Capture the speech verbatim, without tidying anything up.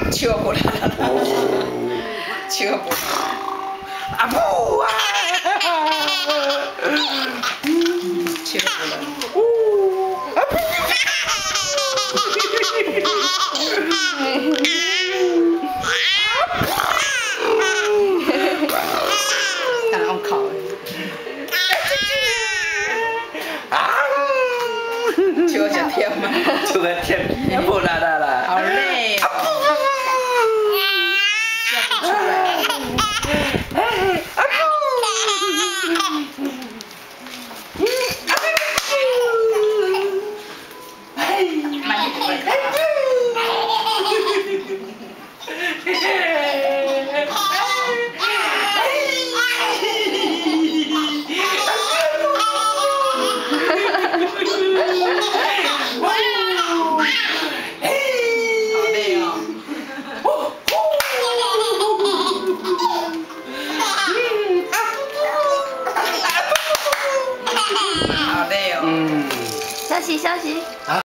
笑不啦啦，笑不啦，阿母啊，笑不啦，阿母。看我考的，啊，笑只甜嘛，笑个甜，不啦啦啦，好累哦，笑不出来。慢点，慢点。好累哦。嗯。 休息休息。啊。